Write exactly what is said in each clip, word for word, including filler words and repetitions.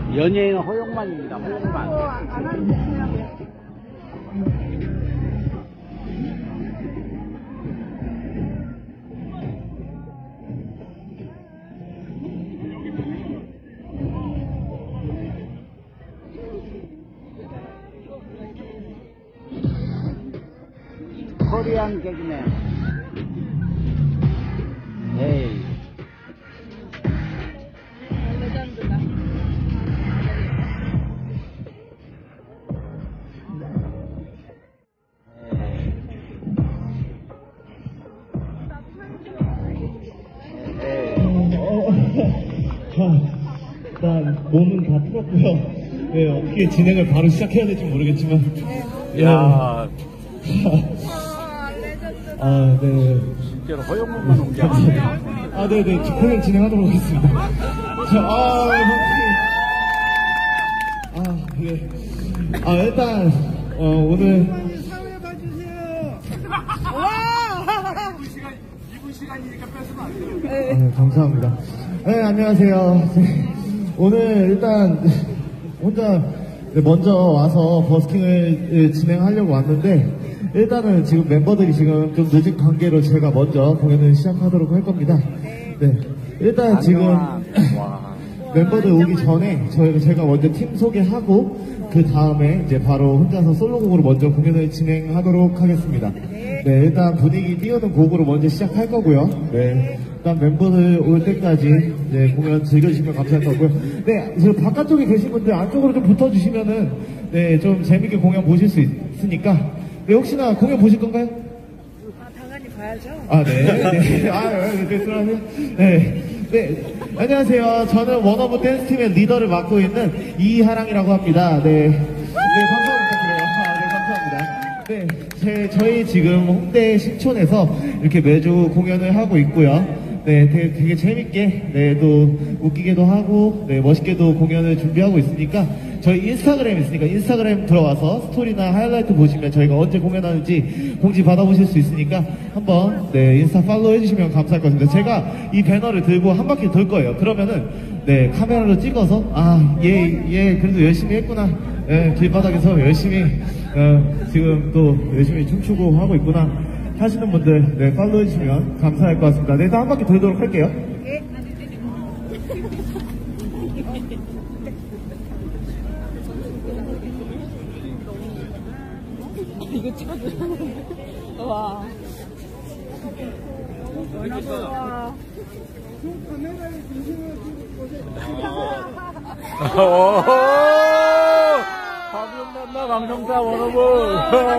연예인 허용만입니다. 허용만. 코리안 개그맨. 에이. 레전드다. 일단 몸은 다 풀었고요. 네, 어떻게 진행을 바로 시작해야 될지 모르겠지만. 야, 아, 네. 실제로 허용만만 온 게 아니에요. 아, 네네. 공연 진행하도록 하겠습니다. 자, 아, 아, 예. 아, 일단, 어, 오늘. 사회 봐주세요. 이 분 시간이니까 뺏으면 안 돼요. 아, 네, 감사합니다. 네, 안녕하세요. 오늘 일단 혼자 먼저 와서 버스킹을 진행하려고 왔는데, 일단은 지금 멤버들이 지금 좀 늦은 관계로 제가 먼저 공연을 시작하도록 할 겁니다. 네, 일단 지금 멤버들 오기 전에 저희가 제가 먼저 팀 소개하고 그 다음에 이제 바로 혼자서 솔로곡으로 먼저 공연을 진행하도록 하겠습니다. 네, 일단 분위기 띄우는 곡으로 먼저 시작할 거고요. 네, 일단 멤버들 올 때까지 네, 공연 즐겨주시면 감사할 거고요. 네, 지금 바깥쪽에 계신 분들 안쪽으로 좀 붙어주시면은 네, 좀 재밌게 공연 보실 수 있으니까. 네, 혹시나 공연 보실 건가요? 아, 당연히 봐야죠. 아, 네. 네. 아, 네, 네, 들어가세요. 네. 네. 안녕하세요. 저는 원어브 댄스팀의 리더를 맡고 있는 이하랑이라고 합니다. 네. 네, 감사 부탁드려요. 아, 네, 감사합니다. 네. 제, 저희 지금 홍대 신촌에서 이렇게 매주 공연을 하고 있고요. 네, 되게, 되게 재밌게, 네, 또 웃기게도 하고, 네, 멋있게도 공연을 준비하고 있으니까 저희 인스타그램 있으니까 인스타그램 들어와서 스토리나 하이라이트 보시면 저희가 언제 공연하는지 공지 받아보실 수 있으니까 한번 네, 인스타 팔로우 해주시면 감사할 것 같습니다. 제가 이 배너를 들고 한 바퀴 돌 거예요. 그러면은 네, 카메라로 찍어서 아, 얘, 얘 그래도 열심히 했구나. 네, 길바닥에서 열심히 어, 지금 또 열심히 춤추고 하고 있구나 하시는 분들 네, 팔로우 해주시면 감사할 것 같습니다. 네, 일단 한 바퀴 돌도록 할게요. 네. 이거 찍어주셨는데. 와. 너무 좋아. 카메라에 중심을 두고 보세요. 방송 만나 방송사 원어브.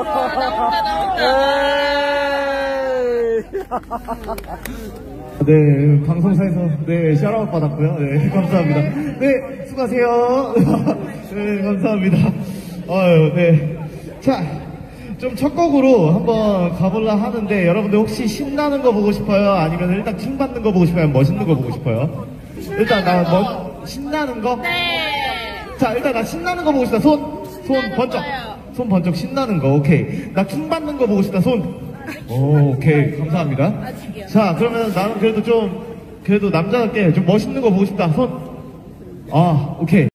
네, 방송사에서 네, 샤라웃 받았고요. 네, 감사합니다. 네, 수고하세요. 네, 감사합니다. 아유, 네. 자, 좀 첫 곡으로 한번 가볼라 하는데 여러분들 혹시 신나는 거 보고 싶어요? 아니면 일단 킹 받는 거 보고 싶어요? 아니면 멋있는 거 보고 싶어요? 일단 나 뭐, 신나는 거? 네. 자, 일단 나 신나는 거 보고 싶다. 손, 손 번쩍. 거예요. 손 번쩍 신나는 거. 오케이. 나 킹 받는 거 보고 싶다. 손. 오, 오케이. 감사합니다. 아직이요. 자, 그러면 나는 그래도 좀, 그래도 남자답게 좀 멋있는 거 보고 싶다. 손. 아, 오케이.